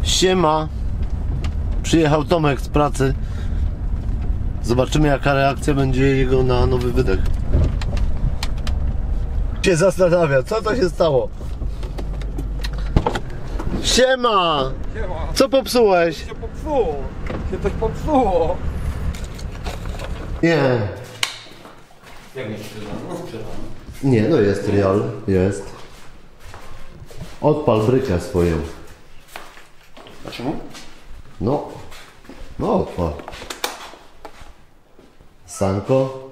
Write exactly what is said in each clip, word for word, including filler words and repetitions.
Siema. Przyjechał Tomek z pracy. Zobaczymy, jaka reakcja będzie jego na nowy wydech. Się zastanawia, co to się stało. Siema! Siema. Co popsułeś? Się popsuło. Się coś popsuło. Nie. Jak nie sprzedano? No sprzedano. Nie, no jest real. Jest. Odpal brykę swoją. A czemu? No. No odpal. Sanko.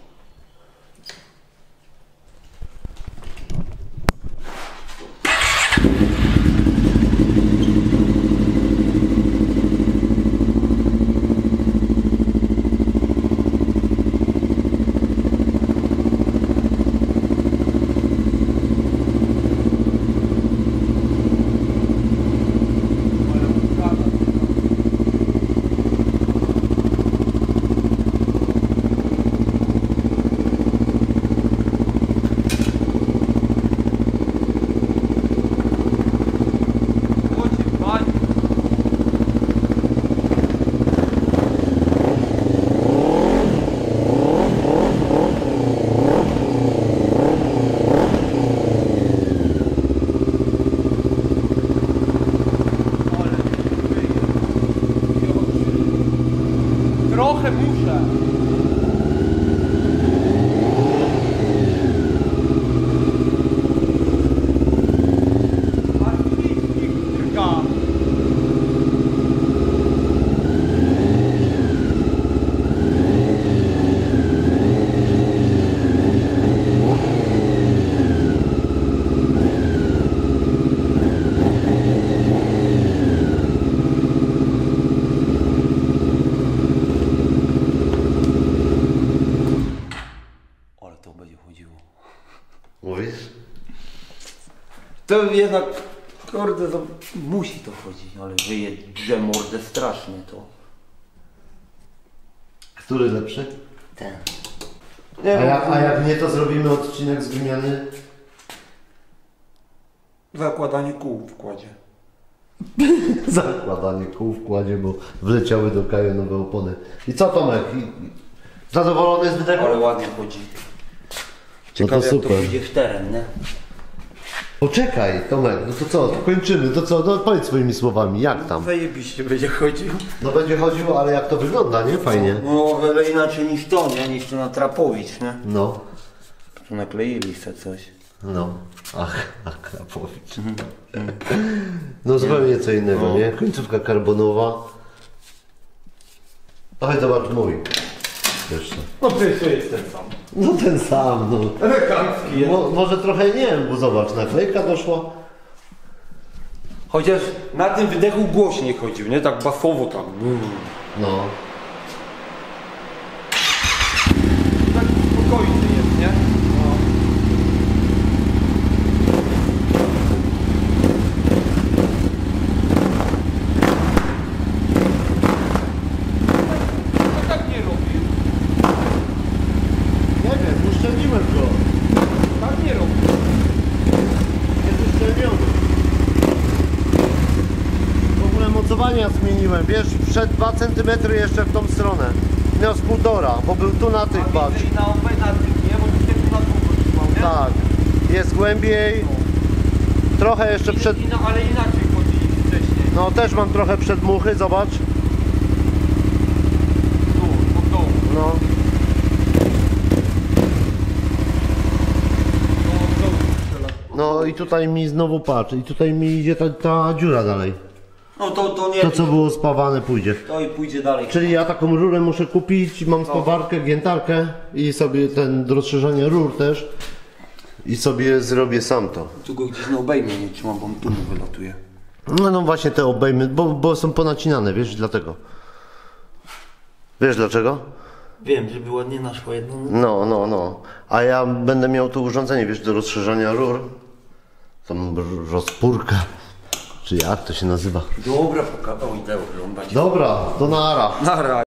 Trochę muszę. Aż licznik drga. Ale to będzie chodziło. Mówisz? To jednak, kurde, to musi to chodzić, ale wyjedzie mordę strasznie to. Który lepszy? Ten. A jak, a jak nie, to zrobimy odcinek z wymiany. Zakładanie kół w kładzie. Zakładanie kół w kładzie, bo wleciały do Kaju nowe opony. I co, Tomek? I, i zadowolony z wydechu? Ale ładnie chodzi. Ciekawe, No to jak to super. pójdzie w teren, nie? Poczekaj, Tomek, no to co, to kończymy, to co, no powiedz swoimi słowami, jak tam? Zajebiście będzie chodził. No będzie chodziło, ale jak to wygląda, nie? Fajnie. No o wiele inaczej niż to, nie? Niż to na Trapowicz, nie? No, Tu nakleili se coś. no. Ach, ach, Krapowicz. No zupełnie co innego, No. nie? Końcówka karbonowa. Oj, zobacz mój. Jeszcze. No przecież to jest ten sam. No ten sam, no. Elegancki jest. Mo, może trochę nie wiem, bo zobacz, naklejka doszła. Chociaż na tym wydechu głośniej chodził, nie? Tak basowo tam. No. Tak spokojny jest, nie? No. No tak nie robił. Nie wiem, uszczelniłem go. Tak nie robił. Jest uszczelniony. W ogóle mocowania zmieniłem, wiesz, wszedł dwa centymetry jeszcze w tą stronę. Miał z półtora, bo był tu na tych, patrz. I na obaj na tych, nie? Bo tu tylko na dwóch trzymał, nie? Tak, jest głębiej. Trochę jeszcze przed... I, no, ale inaczej chodzi niż wcześniej. No też mam trochę przedmuchy, zobacz. Tu, od dołu. No. No, od dołu strzela. No i tutaj mi znowu patrz, i tutaj mi idzie ta, ta dziura dalej. No to, to nie. To co było spawane pójdzie. To i pójdzie dalej. Czyli ja taką rurę muszę kupić, mam spawarkę, giętarkę i sobie ten do rozszerzania rur też. I sobie zrobię sam to. Tu go gdzieś na obejmie nie trzymam, bo mi tu mu wylatuje. No, no właśnie te obejmy, bo, bo są ponacinane, wiesz, dlatego. Wiesz dlaczego? Wiem, żeby ładnie naszło jedno. No, no, no. A ja będę miał to urządzenie, wiesz, do rozszerzania rur. Tą rozpórkę. Czy jak to się nazywa? Dobra, pokazał i te oglądać. Dobra, to nara. Nara.